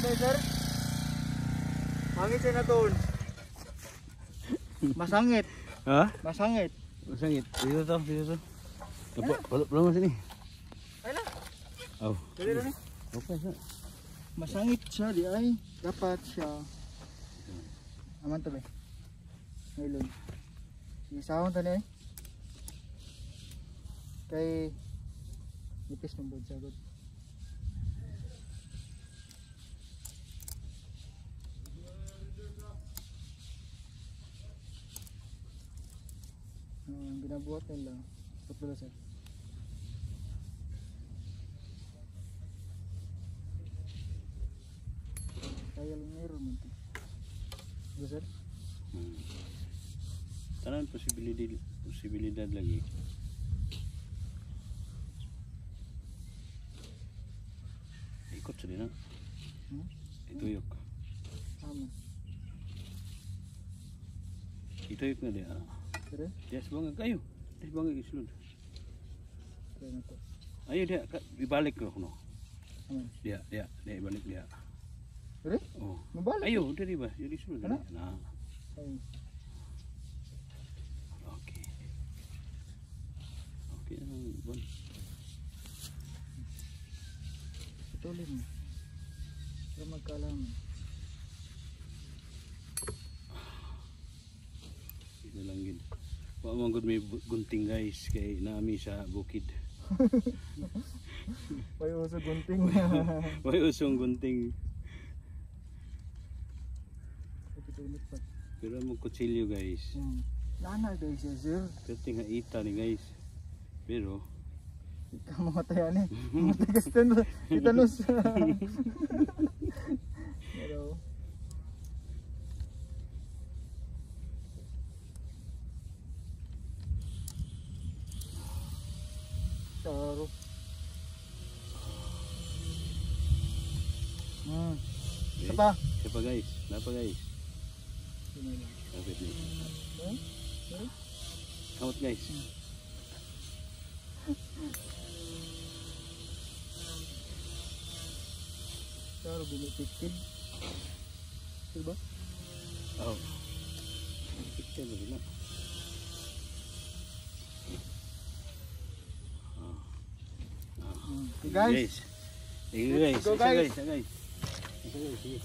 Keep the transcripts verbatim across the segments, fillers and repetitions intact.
tayo, sir. Mangit siya na doon. Masangit. Ha? Masangit. Masangit. Dito to, dito to. Balok belum sini. Ay na. Oh. Dali na. Okay, sir. Masangit siya di ay. Dapat siya. Aman to ba? Ngayon. Isahon to na eh. Kay nipis ng bod sagod. Ang ginabuhat nila patuloy sir. Kaya lang meron man ito. Diba sir? Hmm. Tanan posibilidad, posibilidad lagi. Ikot sa din ha? Hmm? Ituyok. Tama. Ituyok na din ha? Sir? Yes, bangga kayo. Yes, bangga isulod. Kaya na to. Ayo dia, ibalik ko no. Aman. Dia, dia, dia ibalik dia. Sir? Oh. Mabalik? Ayo, dari ba? Jadi sulod. Ano? Nah. Ay. Oke. Oke, bon. Patuloy mo. Para magkaalaman. Ito lang yun. Wa man gud may gunting guys kay nami sa bukid. May uso gunting. May usong gunting. Pero mo kutsilyo guys. Hmm. Nana guys ya sir. Pwede nga ita ni guys. Pero Ikaw mamatay ani. Mamatay ka sa titanus. Pero Taro. Hmm. okay. Isa pa. Siapa guys? Napa guys? Sino lang? Kapit ni. Eh? Eh? Kamot guys. Taro binipikid. Diba? Oh. Pikir ba na? Okay guys. Sige guys. Go, Isa guys. guys. Isa guys. Isa guys. Sige.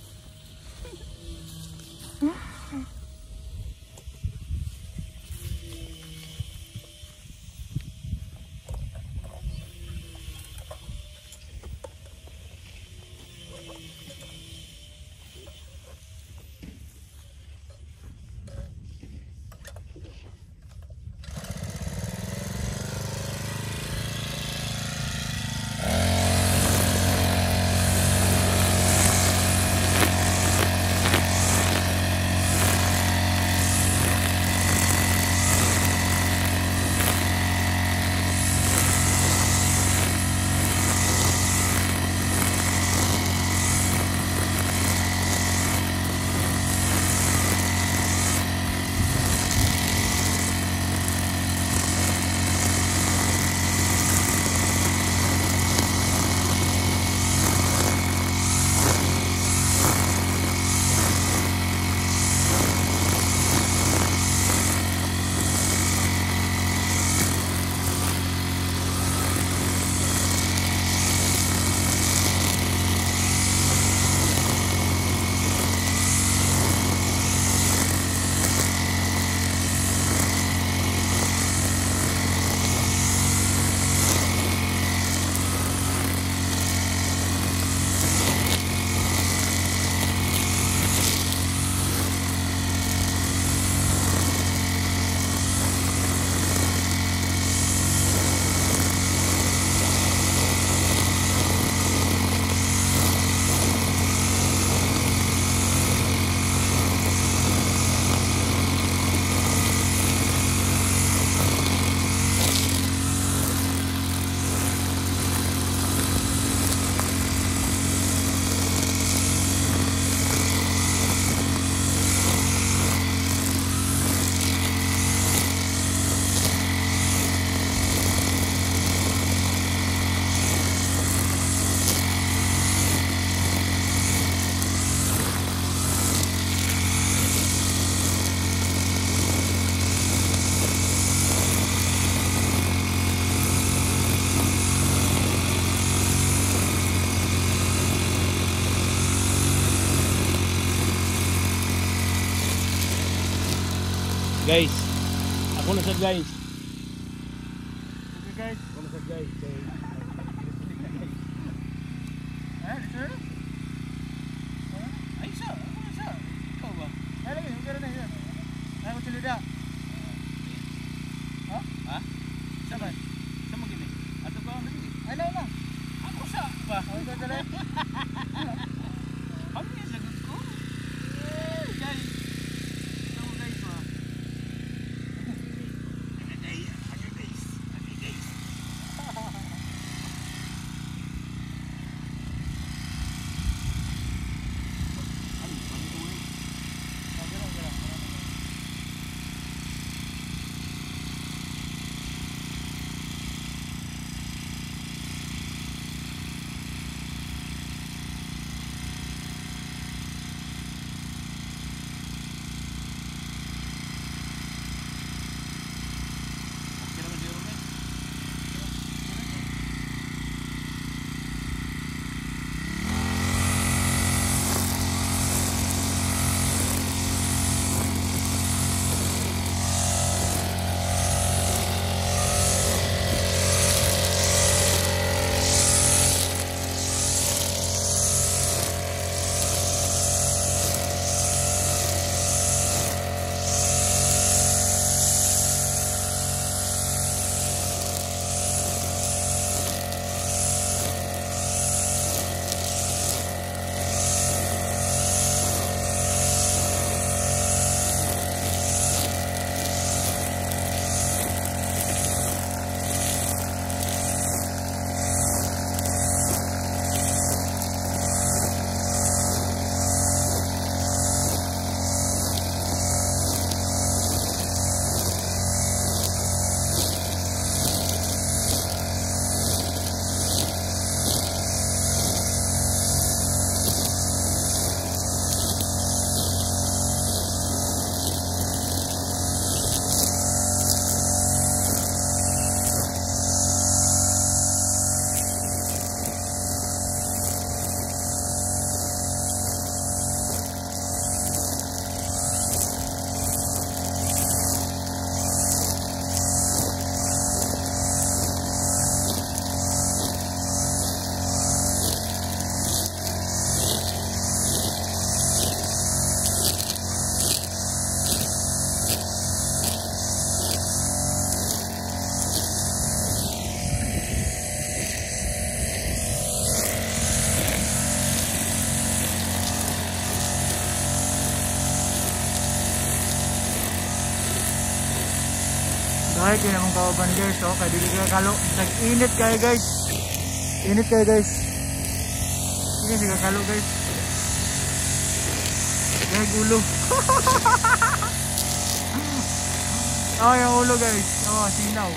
Guys, ako na sad guys. Okay guys. Ako na sad guys. Eh, sir? Ay sa, ako na sa. Ikaw ba? Ay, lagi, okay na yun. Ay, ko silida. Ha? Ha? Saban? Sa mo gini? Ato ka na gini? Ay, lang na. Ako sa ba? Ay, ito dali. Ano yung sagot ko? Eh, guys. Ito mo guys ba? Aga guys, aga guys, aga guys. Ano, ano ito eh? Okay lang, okay lang. Okay naman siguro guys. Dahil kaya mong kauban guys, oh, kaya dili ka kalo. Nag-init kayo guys. Init kayo guys. Ini sih kalo guys. Yung ulo. Oh, yung ulo guys. Oh, sinaw.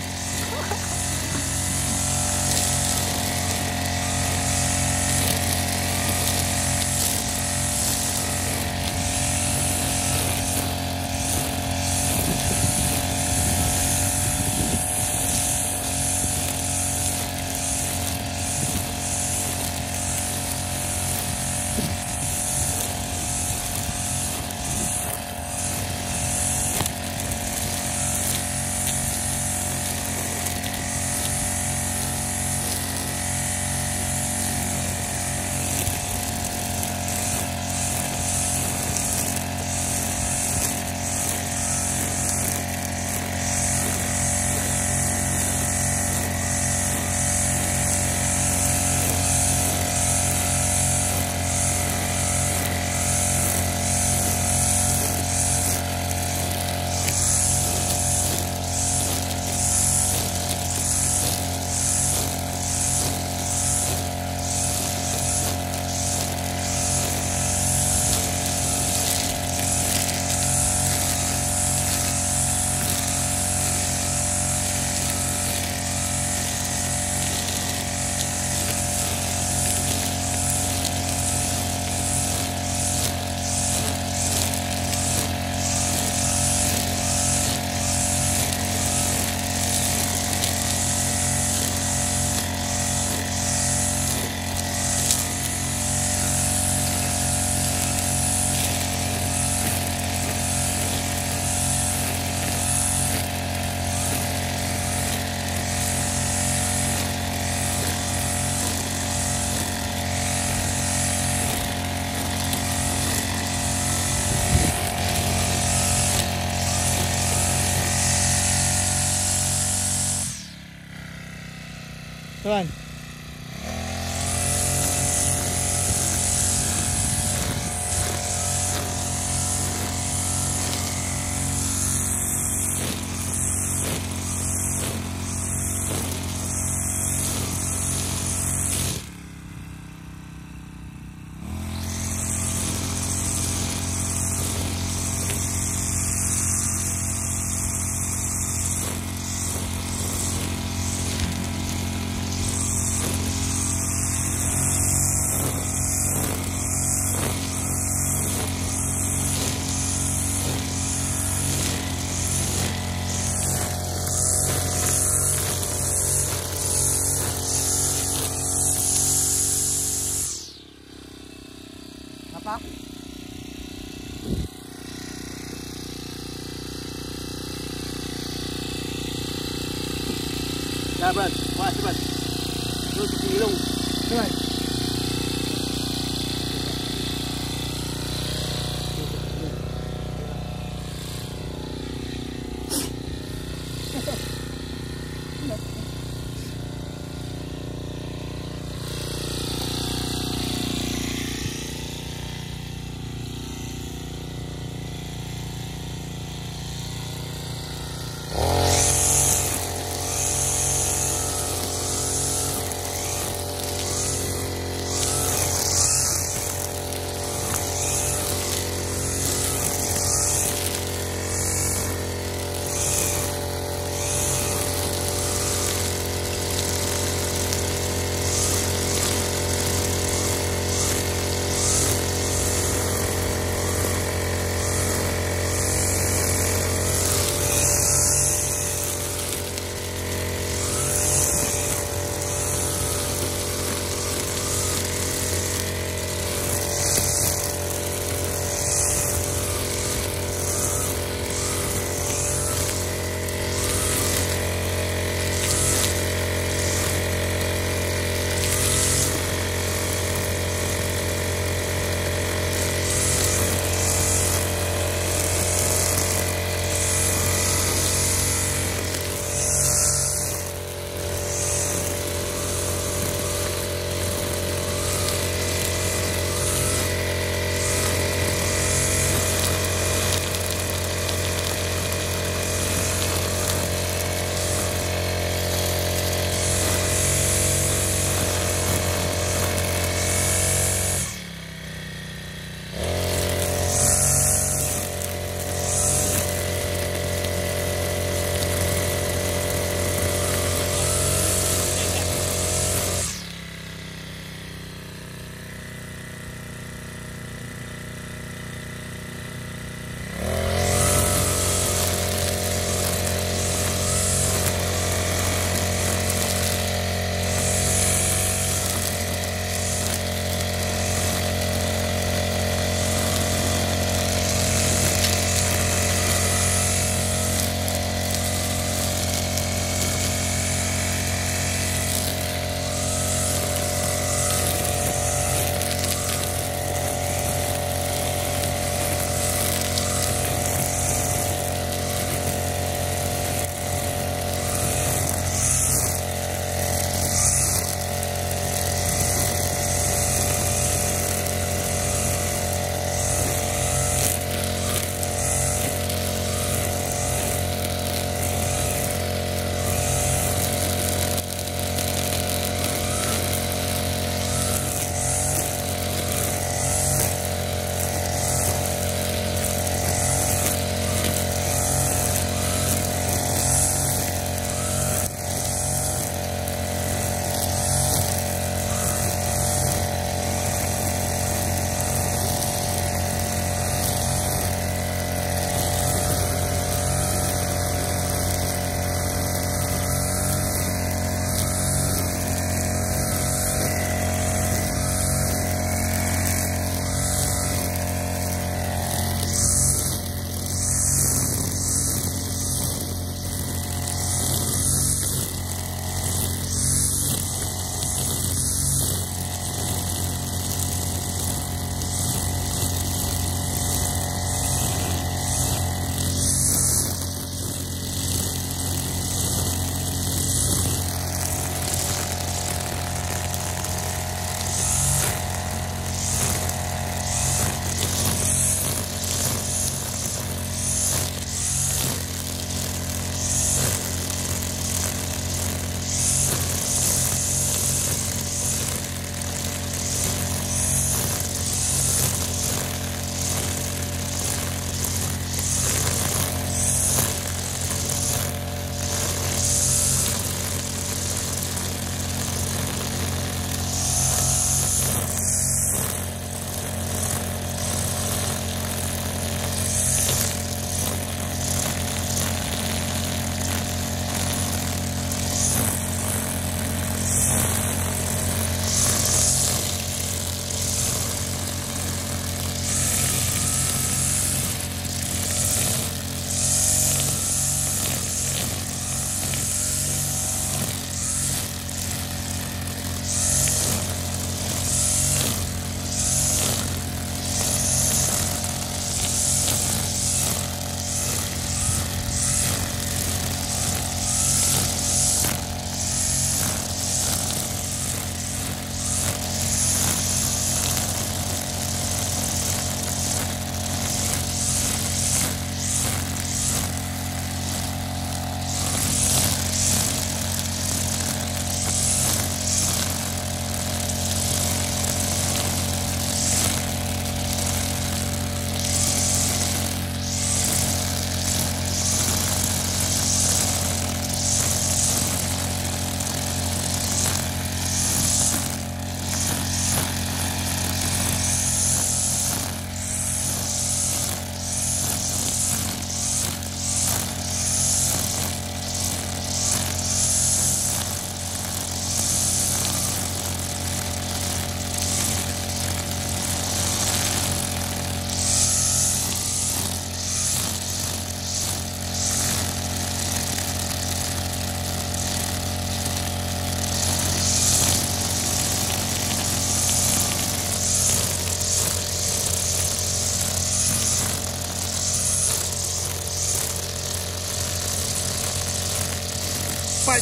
Kawan. Apa? Ya, Brad. Wah, cepat. Terus ke ilung. Kawan.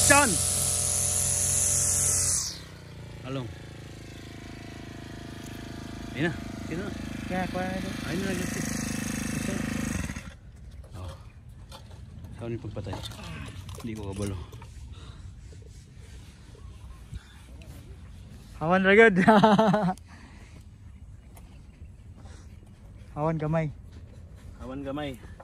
Action! Along. Ayun na. Sino na? Kaya, kuha na ito. Ayun na lang. Oh. Saan yung pagpatay? Hindi ko kabalo. Hawan ragad. Hawan gamay. Hawan gamay.